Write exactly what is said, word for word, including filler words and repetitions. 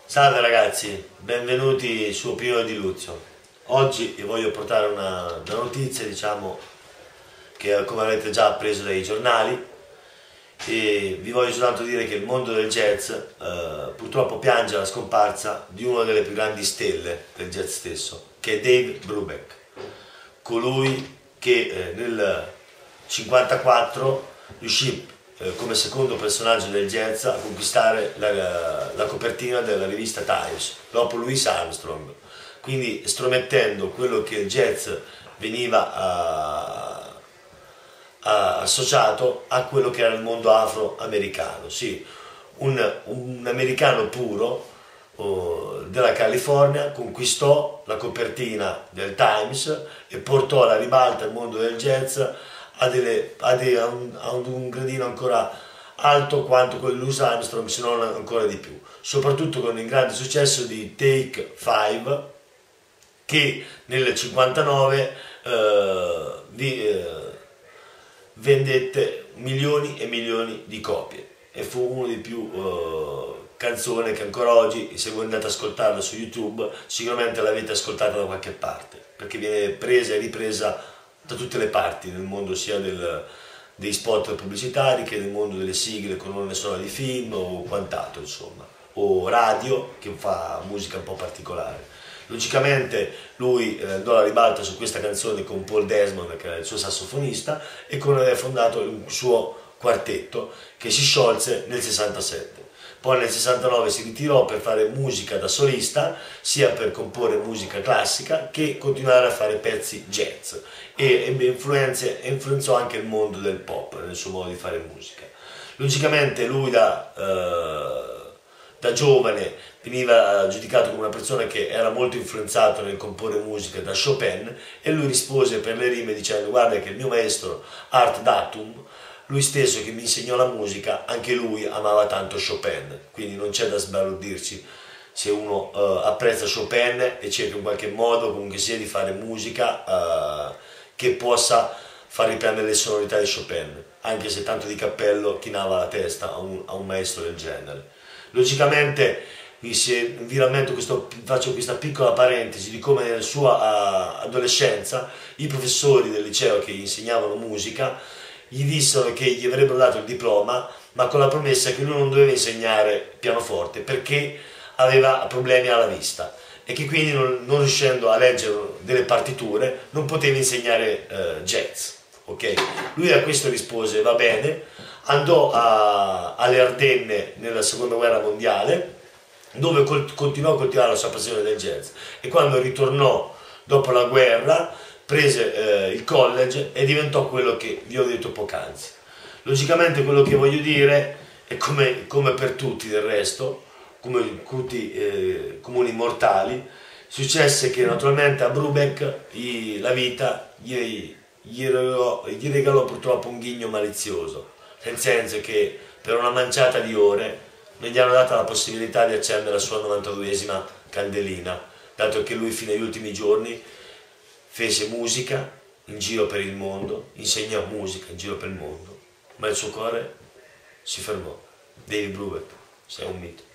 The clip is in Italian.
Salve ragazzi, benvenuti su Opinione di Luzio. Oggi vi voglio portare una, una notizia, diciamo, che come avete già appreso dai giornali, e vi voglio soltanto dire che il mondo del jazz eh, purtroppo piange la scomparsa di una delle più grandi stelle del jazz stesso, che è Dave Brubeck, colui che eh, nel cinquantaquattro riuscì eh, come secondo personaggio del jazz a conquistare la, la, la copertina della rivista Times dopo Louis Armstrong, quindi estromettendo quello che il jazz veniva a, a, associato a quello che era il mondo afroamericano. Sì, un, un americano puro oh, della California conquistò la copertina del Times e portò alla ribalta il mondo del jazz a, delle, a, de, a, un, a un gradino ancora alto quanto quello di Louis Armstrong, se non ancora di più, soprattutto con il grande successo di Take Five, che nel cinquantanove eh, vi, eh, vendette milioni e milioni di copie e fu uno dei più eh, canzone che ancora oggi, se voi andate ad ascoltarla su YouTube, sicuramente l'avete ascoltata da qualche parte, perché viene presa e ripresa da tutte le parti nel mondo, sia del, dei spot pubblicitari che nel mondo delle sigle, colonne sonore di film o quant'altro, insomma, o radio che fa musica un po' particolare. Logicamente lui eh, andò alla ribalta su questa canzone con Paul Desmond, che era il suo sassofonista, e con aveva fondato il suo quartetto che si sciolse nel sessantasette. Poi nel sessantanove si ritirò per fare musica da solista, sia per comporre musica classica che continuare a fare pezzi jazz, e ebbe influenze, influenzò anche il mondo del pop nel suo modo di fare musica. Logicamente lui da, eh, da giovane veniva giudicato come una persona che era molto influenzato nel comporre musica da Chopin, e lui rispose per le rime dicendo: guarda che il mio maestro Art Tatum, lui stesso che mi insegnò la musica, anche lui amava tanto Chopin, quindi non c'è da sbalordirci se uno uh, apprezza Chopin e cerca in qualche modo comunque sia di fare musica uh, che possa far riprendere le sonorità di Chopin, anche se tanto di cappello chinava la testa a un, a un maestro del genere. Logicamente vi, se, vi rammento questo, faccio questa piccola parentesi di come nella sua uh, adolescenza i professori del liceo che gli insegnavano musica gli dissero che gli avrebbero dato il diploma, ma con la promessa che lui non doveva insegnare pianoforte perché aveva problemi alla vista e che quindi non, non riuscendo a leggere delle partiture non poteva insegnare eh, jazz. Okay? Lui a questo rispose: va bene. Andò a, alle Ardenne nella seconda guerra mondiale, dove col, continuò a coltivare la sua passione del jazz, e quando ritornò dopo la guerra prese eh, il college e diventò quello che vi ho detto poc'anzi. Logicamente quello che voglio dire è come, come per tutti del resto, come tutti eh, comuni mortali, successe che naturalmente a Brubeck gli, la vita gli, gli, regalò, gli regalò purtroppo un ghigno malizioso, nel senso che per una manciata di ore non gli hanno dato la possibilità di accendere la sua novantaduesima candelina, dato che lui fino agli ultimi giorni fece musica in giro per il mondo, insegnò musica in giro per il mondo, ma il suo cuore si fermò. Dave Brubeck, sei un mito.